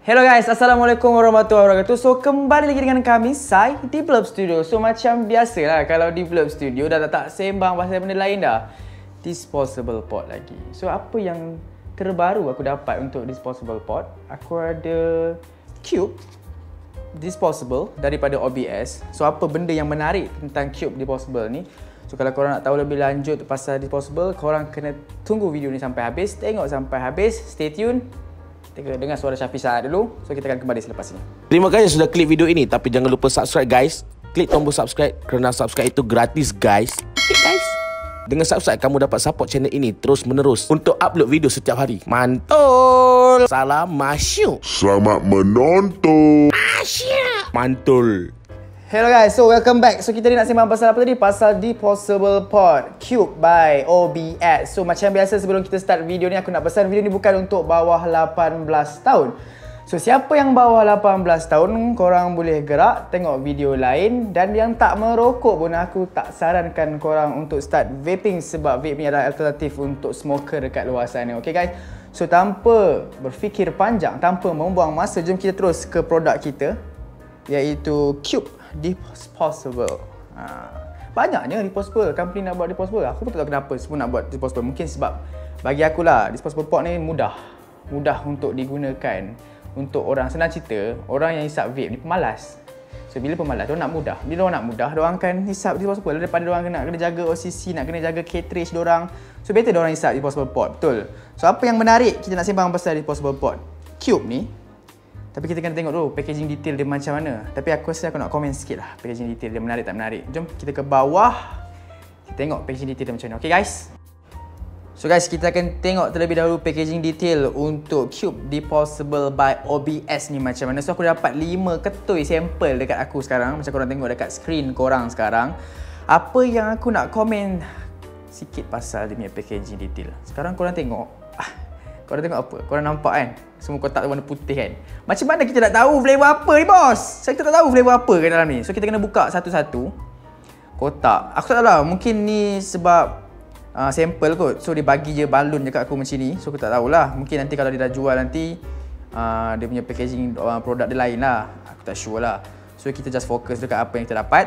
Hello guys, Assalamualaikum warahmatullahi wabarakatuh. So kembali lagi dengan kami, Sai di Blurb Studio. So macam biasa lah, kalau di Blurb Studio dah tak sembang pasal benda lain dah. Disposable pot lagi. So apa yang terbaru aku dapat untuk disposable pot? Aku ada cube disposable daripada OBS. So apa benda yang menarik tentang cube disposable ni? So kalau korang nak tahu lebih lanjut pasal disposable, korang kena tunggu video ni sampai habis. Tengok sampai habis, stay tune. Kita dengar suara Syafiq Saad dulu. So kita akan kembali selepas ini. Terima kasih sudah klik video ini. Tapi jangan lupa subscribe guys. Klik tombol subscribe kerana subscribe itu gratis guys. Okay guys. Dengan subscribe kamu dapat support channel ini terus menerus untuk upload video setiap hari. Mantul. Salam masyuk. Selamat menonton. Masyuk. Mantul. Hello guys, so welcome back. So kita ni nak sembang pasal apa tadi? Pasal disposable pot Cube by OBS. So macam biasa sebelum kita start video ni, aku nak pesan video ni bukan untuk bawah 18 tahun. So siapa yang bawah 18 tahun, korang boleh gerak tengok video lain. Dan yang tak merokok pun aku tak sarankan korang untuk start vaping, sebab vape ni adalah alternatif untuk smoker dekat luar sana. Okay guys, so tanpa berfikir panjang, tanpa membuang masa, jom kita terus ke produk kita, iaitu Cube disposable. Banyaknya disposable, company nak buat disposable. Aku pun tak tahu kenapa semua nak buat disposable. Mungkin sebab bagi aku lah, disposable pot ni mudah untuk digunakan untuk orang. Senang cerita, orang yang hisap vape ni pemalas. So bila pemalas, diorang nak mudah. Bila diorang nak mudah, diorang akan hisap disposable daripada diorang kena jaga OCC, nak kena jaga cartridge diorang. So better diorang hisap disposable pot. Betul. So apa yang menarik kita nak sembang pasal disposable pot Cube ni? Tapi kita kena tengok dulu packaging detail dia macam mana. Tapi aku rasa aku nak komen sikit lah packaging detail dia menarik tak menarik. Jom kita ke bawah, kita tengok packaging detail dia macam mana. Okay guys? So guys, kita akan tengok terlebih dahulu packaging detail untuk Cube disposable by OBS ni macam mana. So aku dapat 5 ketui sampel dekat aku sekarang. Macam korang tengok dekat screen korang sekarang. Apa yang aku nak komen sikit pasal dia punya packaging detail. Sekarang korang tengok. Korang tengok apa? Korang nampak kan? Semua kotak warna putih kan? Macam mana kita nak tahu flavor apa ni bos? Kita tak tahu flavor apa kat dalam ni. So kita kena buka satu-satu kotak. Aku tak tahu lah, mungkin ni sebab sampel kot. So dia bagi je balon dekat aku macam ni. So aku tak tahulah. Mungkin nanti kalau dia dah jual nanti dia punya packaging produk dia lain lah. Aku tak sure lah. So kita just fokus dekat apa yang kita dapat.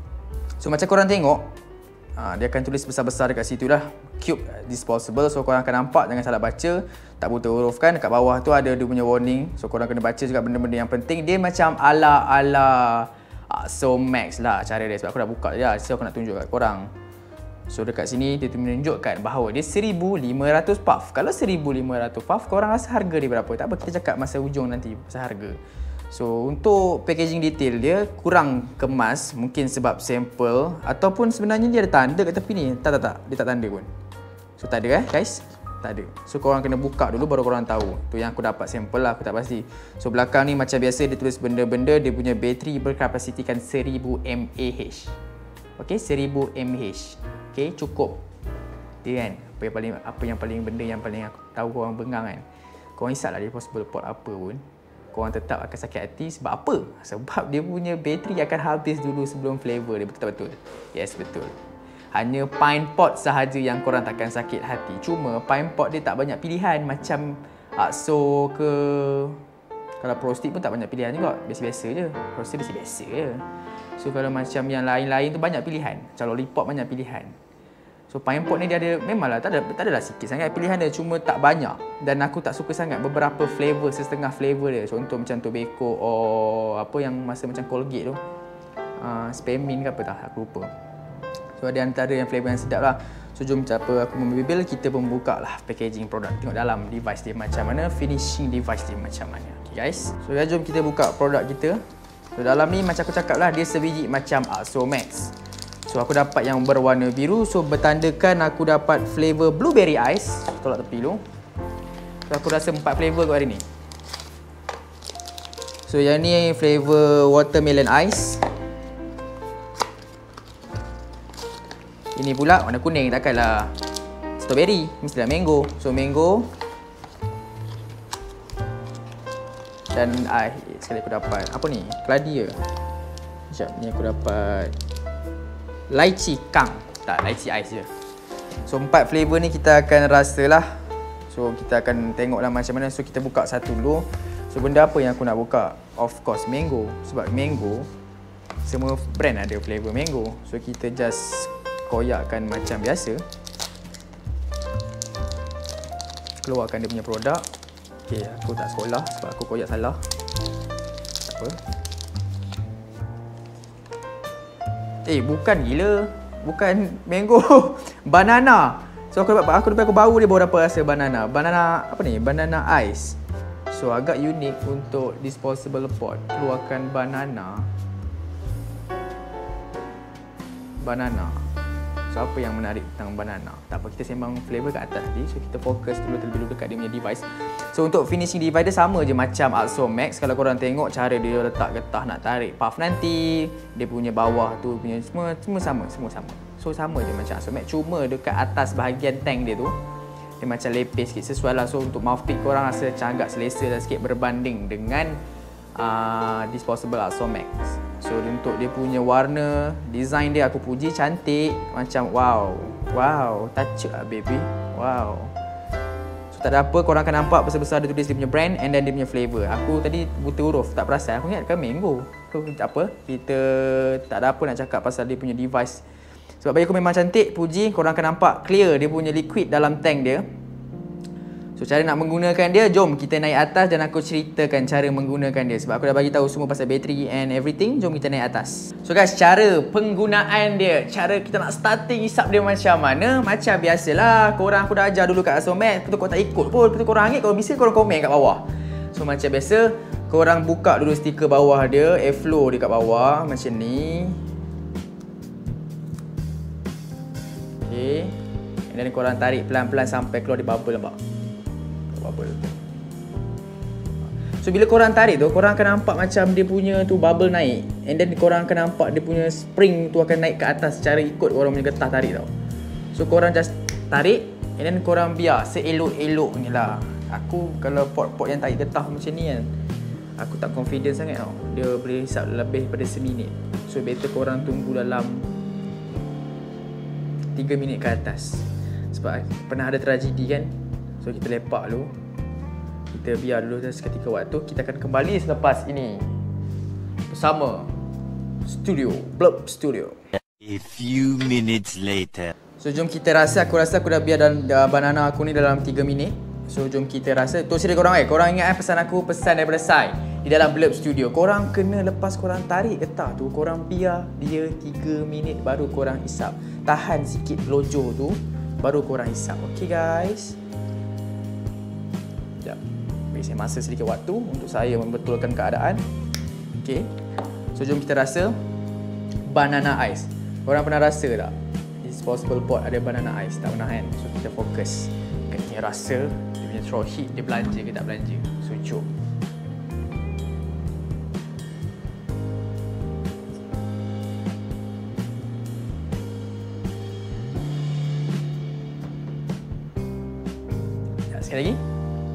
So macam korang tengok, dia akan tulis besar-besar dekat situ lah, Cube disposable. So korang akan nampak, jangan salah baca, tak buta huruf kan. Dekat bawah tu ada dia punya warning. So korang kena baca juga benda-benda yang penting. Dia macam ala-ala So Max lah cara dia. Sebab aku dah buka je lah, so aku nak tunjuk kat korang. So dekat sini dia menunjukkan bahawa dia 1500 puff. Kalau 1500 puff, korang rasa harga dia berapa? Tak apa, kita cakap masa hujung nanti pasal harga. So untuk packaging detail dia kurang kemas, mungkin sebab sampel ataupun sebenarnya dia ada tanda kat tepi ni. Tak, dia tak tanda pun. So tak ada guys, tak ada. So korang kena buka dulu baru korang tahu. Tu yang aku dapat sampel lah, aku tak pasti. So belakang ni macam biasa dia tulis benda-benda. Dia punya bateri berkapasitikan 1000 mAh. Okay, 1000 mAh. Okay, cukup. Dia kan, apa yang paling benda yang paling aku tahu korang bengang kan. Korang hisap lah disposable pot apa pun, korang tetap akan sakit hati. Sebab apa? Sebab dia punya bateri akan habis dulu sebelum flavor dia. Betul-betul? Yes, betul. Hanya pine pot sahaja yang korang takkan sakit hati. Cuma pine pot dia tak banyak pilihan. Macam AXO ke, kalau Pro Stick pun tak banyak pilihan juga. Biasa-biasa je. Pro Stick biasa-biasa je. So kalau macam yang lain-lain tu banyak pilihan. Macam Lollipop banyak pilihan. So pine pot ni dia ada, memanglah tak adalah sikit sangat pilihan dia, cuma tak banyak. Dan aku tak suka sangat beberapa flavor, setengah flavor dia. Contoh macam tobacco apa yang masa macam Colgate tu, Spearmint ke apa tak, aku lupa. So ada antara yang flavor yang sedap lah. So jom apa aku membibil, kita pun buka lah packaging produk. Tengok dalam device dia macam mana, finishing device dia macam mana. Okay guys, so jom kita buka produk kita. So dalam ni macam aku cakap lah, dia sebiji macam AXO Max. So aku dapat yang berwarna biru. So bertandakan aku dapat flavor blueberry ice. Tolak tepi dulu. So aku rasa 4 flavor kot hari ni. So yang ni flavor watermelon ice. Ini pula warna kuning, takkanlah strawberry, mestilah mango. So mango. Dan sekali aku dapat apa ni? Keladi ke? Sekejap, ni aku dapat lychee kang. Tak, lychee ice je. So 4 flavor ni kita akan rasalah. So kita akan tengoklah macam mana. So kita buka satu dulu. So benda apa yang aku nak buka? Of course mango. Sebab mango, semua brand ada flavor mango. So kita just koyakkan macam biasa. Keluarkan dia punya produk. Okay, aku tak sekolah sebab aku koyak salah. Tak apa. Bukan gila. Bukan mango. Banana. So aku baru dia baru dapat rasa banana. Banana apa ni? Banana ice. So agak unik untuk disposable pot. Keluarkan banana. So apa yang menarik tentang banana? Tak apa, kita sembang flavor kat atas tadi. So kita fokus dulu terlebih dahulu dekat dia punya device. So untuk finishing device dia sama je macam AXO Max. Kalau korang tengok cara dia letak getah nak tarik puff nanti, dia punya bawah tu punya semua sama. So sama je macam AXO Max, cuma dekat atas bahagian tank dia tu dia macam lepis sikit, sesuai lah. So untuk mouthpick korang rasa macam agak selesa dan sikit berbanding dengan disposable AXO Max. So untuk dia punya warna, design dia aku puji, cantik. Macam wow, touch lah baby. Wow. So tak ada apa, korang akan nampak besar-besar dia tulis dia punya brand and then dia punya flavor. Aku tadi buta huruf, tak perasan. Aku ingatkan mango. So tak apa, kita tak ada apa nak cakap pasal dia punya device. Sebab bagi aku memang cantik, puji. Korang akan nampak clear dia punya liquid dalam tank dia. So cara nak menggunakan dia, jom kita naik atas dan aku ceritakan cara menggunakan dia. Sebab aku dah bagi tahu semua pasal bateri and everything. Jom kita naik atas. So guys, cara penggunaan dia, cara kita nak starting hisap dia macam mana? Macam biasalah, korang aku dah ajar dulu kat AXO Max. Betul korang tak ikut pun, betul korang ambil, kalau bisa korang komen kat bawah. So macam biasa, korang buka dulu stiker bawah dia, airflow dia kat bawah macam ni. Okay. And then korang tarik pelan-pelan sampai keluar dia bubble, nampak? Bubble. So bila korang tarik tu, korang akan nampak macam dia punya tu bubble naik. And then korang akan nampak dia punya spring tu akan naik ke atas secara ikut orang punya getah tarik tau. So korang just tarik and then korang biar seelok-eloknya lah. Aku kalau pot-pot yang tarik getah macam ni kan, aku tak confident sangat tau. Dia boleh hisap lebih daripada seminit. So better korang tunggu dalam 3 minit ke atas. Sebab pernah ada tragedi kan. So kita lepak dulu. Kita biar dulu seketika waktu. Kita akan kembali selepas ini bersama Blub Studio. A few minutes later. So jom kita rasa. Aku rasa aku dah biar banana aku ni dalam 3 minit. So jom kita rasa. Tu cerita korang korang ingat pesan aku, pesan daripada Sai di dalam Blub Studio. Korang kena lepas korang tarik getah tu, korang biar dia 3 minit baru korang hisap. Tahan sikit lojo tu baru korang hisap. Okay guys. Sekejap, beri saya masa sedikit waktu untuk saya membetulkan keadaan. Okay. So jom kita rasa banana ice. Korang pernah rasa tak disposable pot ada banana ice? Tak pernah kan? So kita fokus. Kita punya rasa, dia punya throw heat, dia belanja ke tak belanja. So jom. Sekali lagi.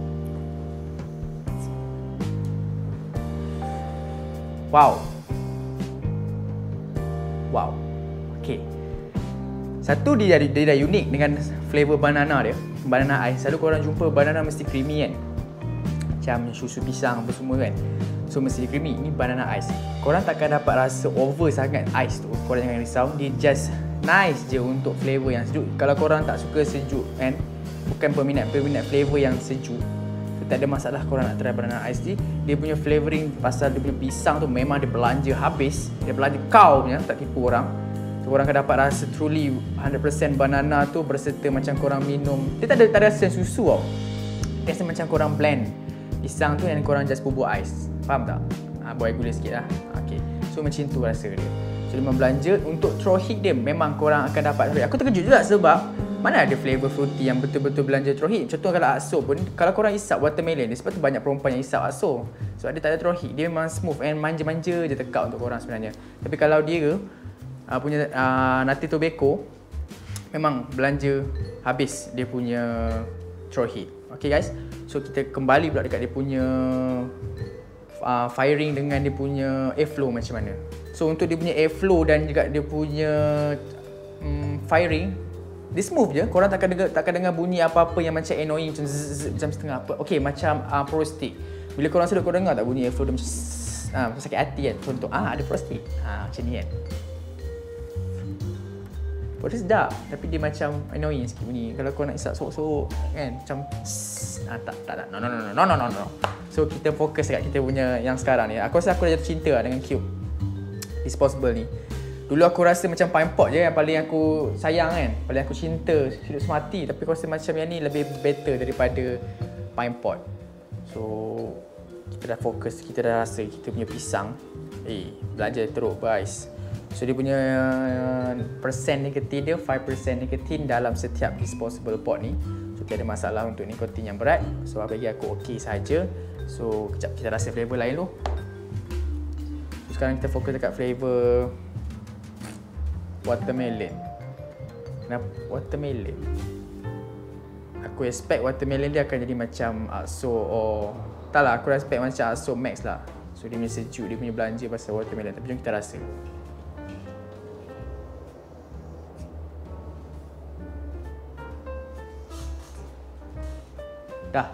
Wow. Okay. Satu dia dah unik dengan flavor banana dia. Banana ice. Selalu korang jumpa banana mesti creamy kan. Macam susu pisang apa semua kan. So mesti creamy. Ini banana ice. Korang takkan dapat rasa over sangat ice tu. Korang jangan risau. Dia just nice je untuk flavor yang sejuk. Kalau korang tak suka sejuk kan, bukan peminat flavor yang sejuk, so, tak ada masalah korang nak try banana ice ni. Dia punya flavouring pasal dia punya pisang tu memang dia belanja habis. Dia belanja kau punya, tak tipu orang. So korang akan dapat rasa truly 100% banana tu berserta macam korang minum. Dia tak ada rasa susu tau. Dia rasa macam korang blend pisang tu dan korang just bubur ais. Faham tak? Buat gula sikit lah. Okay. So macam tu rasa dia. So dia memang belanja. Untuk throw heat dia memang korang akan dapat. Aku terkejut juga sebab mana ada flavor fruity yang betul-betul belanja throw heat. Contoh kalau AXO pun, kalau korang hisap watermelon, sebab tu banyak perempuan yang hisap AXO. Sebab dia tak ada throw heat. Dia memang smooth and manja-manja je tekak untuk korang sebenarnya. Tapi kalau dia punya Nati Tobacco, memang belanja habis dia punya throw heat. Okay guys, so kita kembali pula dekat dia punya firing dengan dia punya airflow macam mana. So untuk dia punya airflow dan juga dia punya firing, dia smooth je. Korang takkan dengar bunyi apa-apa yang macam annoying, macam zzz, macam setengah apa. Okay, macam pro stick. Bila korang sedut, korang dengar tak bunyi airflow dia macam macam sakit hati kan. Contoh, ada prostate. Macam ni kan. Dia sedap, tapi dia macam annoying sikit bunyi. Kalau kau nak isap sorok-sorok kan, macam tak. No. So kita fokus dekat kita punya yang sekarang ni. Aku rasa aku dah jatuh cinta lah dengan Cube Disposable ni. Dulu aku rasa macam Pine Pot je yang paling aku sayang kan, paling aku cinta, hidup semati. Tapi aku rasa macam yang ni lebih better daripada Pine Pot. So kita dah fokus, kita dah rasa kita punya pisang belajar teruk guys. So dia punya persen nikotin dia 5% nikotin dalam setiap disposable pot ni. So tiada masalah untuk nikotin yang berat. So bagi aku okey saja. So kejap kita rasa flavor lain dulu. So, sekarang kita fokus dekat flavor watermelon. Kenapa watermelon? Aku expect watermelon dia akan jadi macam AXO tak lah, aku expect macam AXO Max lah. So dia punya sejuk, dia punya belanja pasal watermelon. Tapi jom kita rasa. Dah.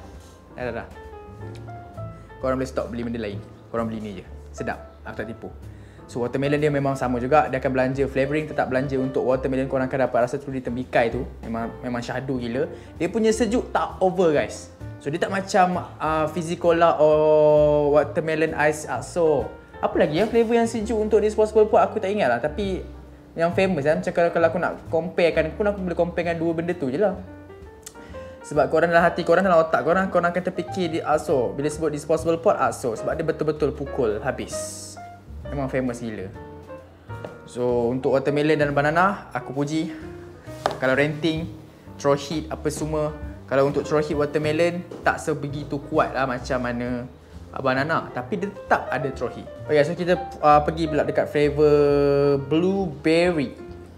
Korang boleh stop beli benda lain. Korang beli ni je. Sedap. Aku tak tipu. So watermelon dia memang sama juga. Dia akan belanja flavoring, tetap belanja untuk watermelon. Korang akan dapat rasa tu di tembikai tu. Memang syahdu gila. Dia punya sejuk tak over guys. So dia tak macam Fizzy Cola or watermelon ice AXO. Apa lagi yang flavor yang sejuk untuk disposable pot aku tak ingat lah. Tapi yang famous kan. Macam kalau aku nak comparekan pun, aku boleh comparekan dua benda tu je lah. Sebab korang dalam hati korang, dalam otak korang akan terfikir di AXO. Bila sebut disposable pot, AXO. Sebab dia betul-betul pukul habis. Memang famous gila. So untuk watermelon dan banana, aku puji. Kalau rating, throw hit apa semua. Kalau untuk throw hit watermelon, tak sebegitu kuat lah macam mana banana. Tapi dia tetap ada throw hit. Okay, so kita pergi pula dekat flavor blueberry.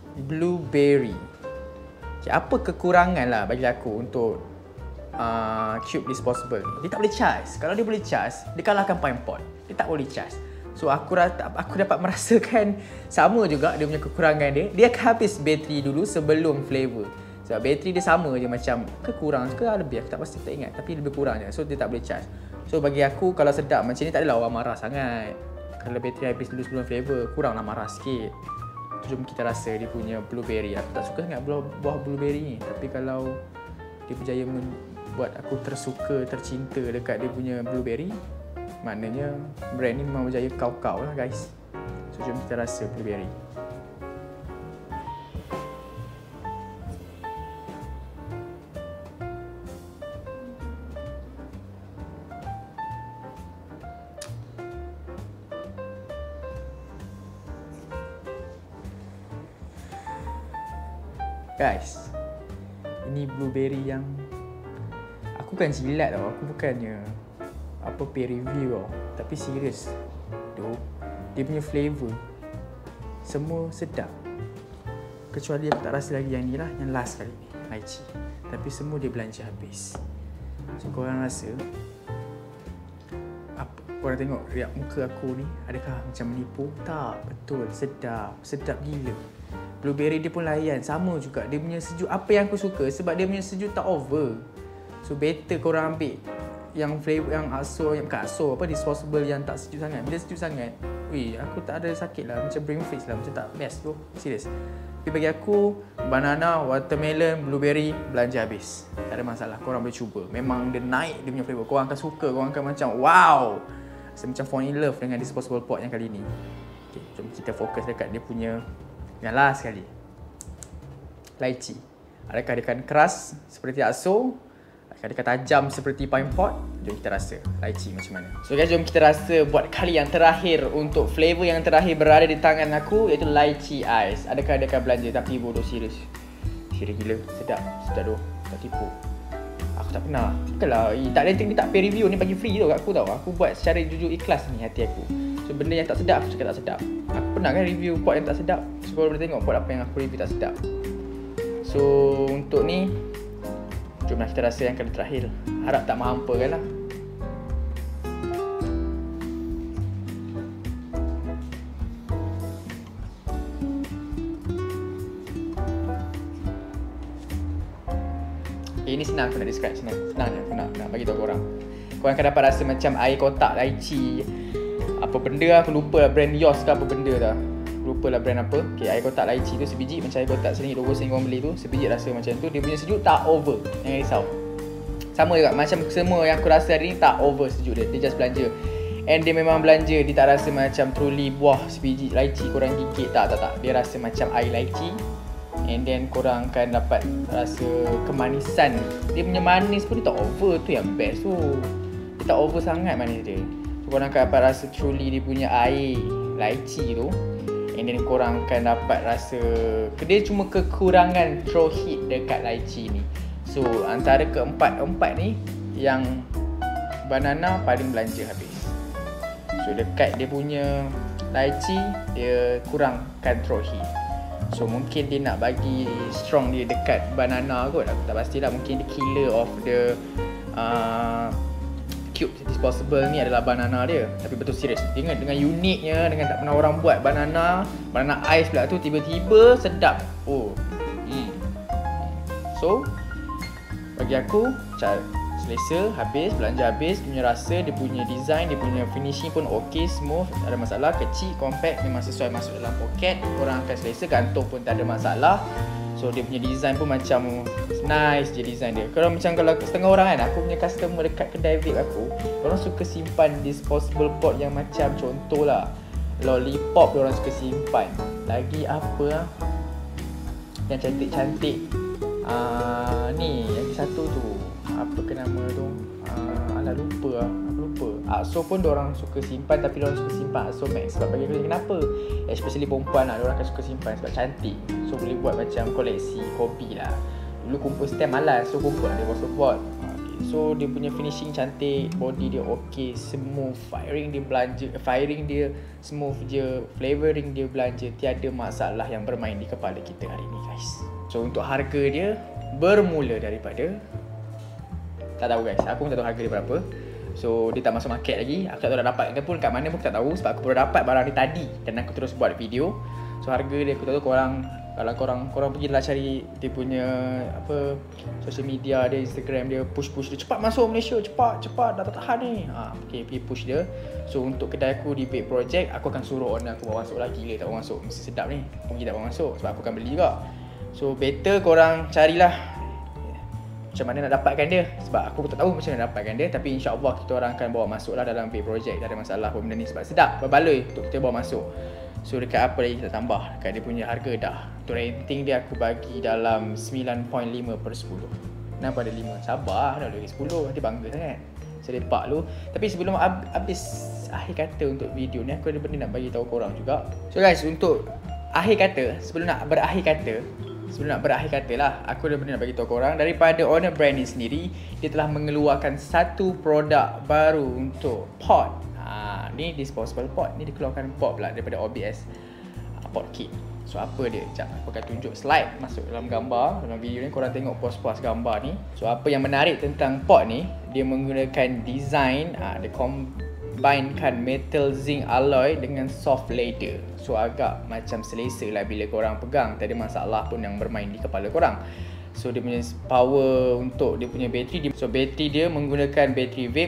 Okay, apa kekurangan lah bagi aku untuk Cube Disposable ni? Dia tak boleh charge. Kalau dia boleh charge, dia kalahkan Pine Pot. Dia tak boleh charge. So aku dapat merasakan sama juga dia punya kekurangan dia. Dia akan habis bateri dulu sebelum flavor. Sebab bateri dia sama je, macam kurang ke lebih, aku tak pasti, tak ingat. Tapi lebih kurang je. So dia tak boleh charge. So bagi aku kalau sedap macam ni tak adalah orang marah sangat. Kalau bateri habis dulu sebelum flavor, kuranglah marah sikit. Jom kita rasa dia punya blueberry. Aku tak suka sangat buah blueberry ni. Tapi kalau dia berjaya membuat aku tercinta dekat dia punya blueberry, maknanya brand ni memang berjaya kau-kau lah guys. So jom kita rasa blueberry. Guys, ini blueberry yang aku bukan jilat tau, aku bukannya peer review tau. Tapi serius tu, dia punya flavor semua sedap. Kecuali aku tak rasa lagi yang ni lah, yang last kali ni, lychee. Tapi semua dia belanja habis. So korang rasa apa? Korang tengok riak muka aku ni, adakah macam menipu? Tak, betul, sedap gila. Blueberry dia pun layan, sama juga. Dia punya sejuk, apa yang aku suka, sebab dia punya sejuk tak over. So better korang ambil yang flavor yang AXO, yang bukan AXO, disposable yang tak sejuk sangat. Bila sejuk sangat, aku tak ada sakit lah, macam brain freeze lah, macam tak best tu, serius. Tapi bagi aku, banana, watermelon, blueberry, belanja habis. Tak ada masalah, korang boleh cuba. Memang dia naik dia punya flavor, korang akan suka, korang akan macam wow. Saya macam fall in love dengan disposable pot yang kali ni. Okay, jom kita fokus dekat dia punya yang last sekali. Lychee. Adakah dia akan keras seperti AXO? Adakah dia akan tajam seperti Pine Pot? Jom kita rasa lychee macam mana. So guys, jom kita rasa buat kali yang terakhir. Untuk flavor yang terakhir berada di tangan aku, iaitu lychee ice. Adakah dia akan belanja? Tapi bodoh, serius. Serius gila. Sedap tu. Tak tipu. Aku tak pernah. Bukanlah, tak rating ni, tak pay review ni, bagi free tu kat aku tau. Aku buat secara jujur ikhlas ni hati aku. So benda yang tak sedap, aku cakap tak sedap. Aku pernah kan review pot yang tak sedap. So korang boleh tengok pot apa yang aku review tak sedap. So untuk ni, jomlah kita rasa yang kali terakhir. Harap tak menghampakan lah. Ini senang aku nak describe, senang je aku nak bagi tahu korang Korang akan dapat rasa macam air kotak lychee. Apa benda aku lupa lah, brand Yos ke apa benda dah. Lupa lah brand apa. Okay, air kotak lychee tu sebiji macam air kotak RM1, RM2 korang beli tu. Sebiji rasa macam tu. Dia punya sejuk tak over. Jangan risau. Sama juga macam semua yang aku rasa hari ni tak over sejuk dia. Dia just belanja. And dia memang belanja. Dia tak rasa macam truly buah sebiji lychee korang gigit. Tak. Dia rasa macam air lychee. And then korang akan dapat rasa kemanisan. Dia punya manis pun dia tak over. Tu yang best tu. Dia tak over sangat manis dia. So korang akan dapat rasa truly dia punya air lychee tu. And then korang akan dapat rasa dia cuma kekurangan throw heat dekat lychee ni. So antara keempat ni yang banana paling belanja habis. So dekat dia punya lychee dia kurangkan throw heat. So mungkin dia nak bagi strong dia dekat banana kot. Aku tak pastilah, mungkin the killer of the cube disposable ni adalah banana dia. Tapi betul serius, dengan uniknya, dengan tak pernah orang buat banana ice pula tu, tiba-tiba sedap. So bagi aku selesa habis, belanja habis. Dia punya rasa, dia punya design, dia punya finishing pun ok, smooth, tak ada masalah. Kecil, compact, memang sesuai masuk dalam poket. Korang akan selesa, gantung pun tak ada masalah. So dia punya design pun macam nice je design dia. Kalau setengah orang kan, aku punya customer dekat kedai vape aku, orang suka simpan disposable pot yang macam contohlah lollipop, orang suka simpan. Lagi apa lah yang cantik-cantik, ni yang satu tu apa ke nama tu, lupa. Axo pun diorang suka simpan, tapi diorang suka simpan Axo Max. Sebab bagi aku kenapa, especially perempuan lah, diorang akan suka simpan sebab cantik. So boleh buat macam koleksi, hobi lah. Dulu kumpul stamp malas, so kumpul lah dia bottle pot. So dia punya finishing cantik, body dia ok, smooth, firing dia smooth je, flavoring dia belanja, tiada masalah yang bermain di kepala kita hari ni guys. So untuk harga dia bermula daripada, tak tahu guys, aku pun tak tahu harga dia berapa. So dia tak masuk market lagi. Aku tak tahu dah dapat ke pun, kat mana pun aku tak tahu. Sebab aku baru dapat barang ni tadi dan aku terus buat video. So harga dia aku tak tahu. Kalau korang pergilah cari dia punya apa, social media dia, Instagram dia, push dia, cepat masuk Malaysia, cepat dah tak tahan ni. Okay, pergi push dia. So untuk kedai aku di Vape Project, aku akan suruh owner aku bawa masuk lah. Gila tak bawa masuk, mesti sedap ni. Pergi tak bawa masuk sebab aku akan beli juga. So better korang carilah macam mana nak dapatkan dia. Sebab aku tak tahu macam mana nak dapatkan dia. Tapi insya-Allah kita orang akan bawa masuk lah dalam Vape Project. Tak ada masalah pun benda ni sebab sedap, berbaloi untuk kita bawa masuk. So dekat apa lagi kita tambah, dekat dia punya harga dah. Untuk rating dia aku bagi dalam 9.5/10. Kenapa ada 5? Sabar, dah bagi 10, nanti bangga sangat. Saya lepak lu. Tapi sebelum habis akhir kata untuk video ni, aku ada benda nak bagi tahu korang juga. So guys, untuk akhir kata, sebelum nak berakhir kata lah, aku ada benda nak bagi tahu korang. Daripada owner brand ni sendiri, dia telah mengeluarkan satu produk baru untuk pot. Ni disposable pot. Ni dikeluarkan pot pula daripada OBS pot kit. So apa dia? Sekejap aku akan tunjuk slide masuk dalam gambar. Dalam video ni korang tengok puas-puas gambar ni. So apa yang menarik tentang pot ni, dia menggunakan design, dia combinekan metal zinc alloy dengan soft leather. So agak macam selesa lah bila korang pegang. Tak ada masalah pun yang bermain di kepala korang. So dia punya power untuk dia punya bateri, so bateri dia menggunakan bateri vape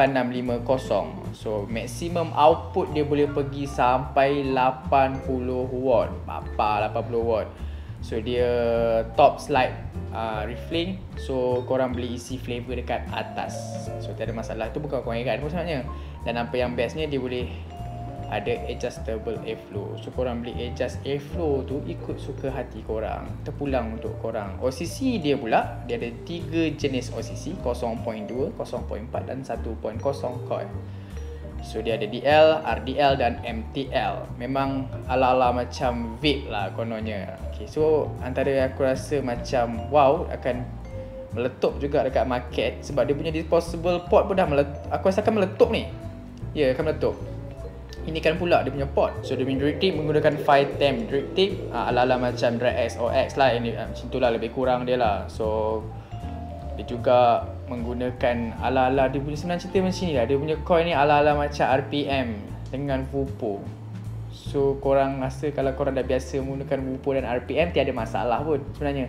18650. So maximum output dia boleh pergi sampai 80 watt. Bapa 80 watt. So dia top slide refilling. So korang boleh isi flavor dekat atas. So tak ada masalah. Itu bukan korang ingat pun sebenarnya. Dan apa yang bestnya, dia boleh ada adjustable airflow. So korang boleh adjust airflow tu ikut suka hati korang. Terpulang untuk korang. OCC dia pula, dia ada 3 jenis OCC, 0.2, 0.4 dan 1.0 coil. So dia ada DL, RDL dan MTL. Memang ala-ala macam vape lah kononnya. Okay, so antara aku rasa macam wow, akan meletup juga dekat market. Sebab dia punya disposable pot pun dah meletup. Aku rasa akan meletup ni. Ya, akan meletup. Ini kan pula dia punya pot. So dia punya drip tip menggunakan 510 drip tip, ala-ala macam Drag X OX lah. Ini macam tu lah, lebih kurang dia lah. So dia juga menggunakan ala-ala, dia punya sebenarnya cerita macam ni lah. Dia punya coil ni ala-ala macam RPM dengan VUPO. So korang rasa kalau korang dah biasa menggunakan VUPO dan RPM, tiada masalah pun sebenarnya.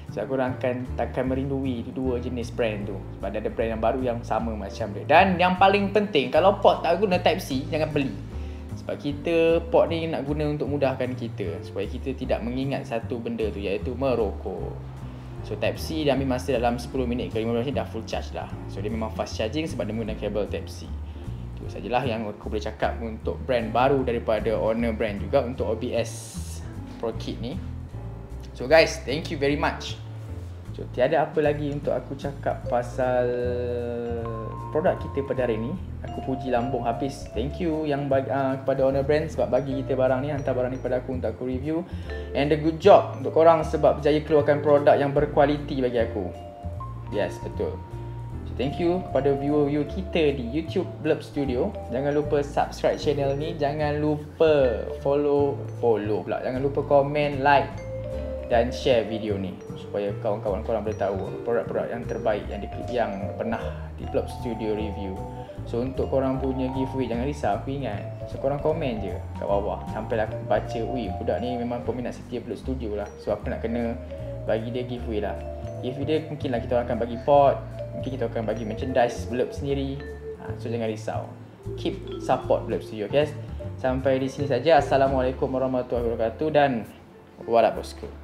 So korang takkan merindui dua jenis brand tu. Sebab ada brand yang baru yang sama macam dia. Dan yang paling penting, kalau port tak guna Type-C, jangan beli. Sebab kita port ni nak guna untuk mudahkan kita, supaya kita tidak mengingat satu benda tu, iaitu merokok. So Type-C dia ambil masa dalam 10 minit ke 15 minit dah full charge lah. So dia memang fast charging sebab dia menggunakan kabel Type-C. Itu sajalah yang aku boleh cakap untuk brand baru daripada Honor brand juga untuk OBS Pro Kit ni. So guys, thank you very much. So tiada apa lagi untuk aku cakap pasal produk kita pada hari ni. Aku puji lambung habis. Thank you yang kepada Honor brand sebab bagi kita barang ni, hantar barang ni kepada aku untuk aku review. And a good job untuk korang sebab berjaya keluarkan produk yang berkualiti bagi aku. Yes, betul. So thank you kepada viewer-viewer kita di YouTube Blurb Studio. Jangan lupa subscribe channel ni, jangan lupa follow pula. Jangan lupa komen, like dan share video ni supaya kawan-kawan korang boleh tahu produk-produk yang terbaik yang pernah di Blurb Studio review. So untuk korang punya giveaway, jangan risau, aku ingat. So korang komen je kat bawah sampailah aku baca, budak ni memang peminat setia Blurb Studio lah. So aku nak kena bagi dia giveaway lah. Giveaway dia mungkin lah kita akan bagi pot, mungkin kita akan bagi merchandise Blurb sendiri. So jangan risau, keep support Blurb Studio, guys. Sampai di sini saja. Assalamualaikum warahmatullahi wabarakatuh dan what up bosku.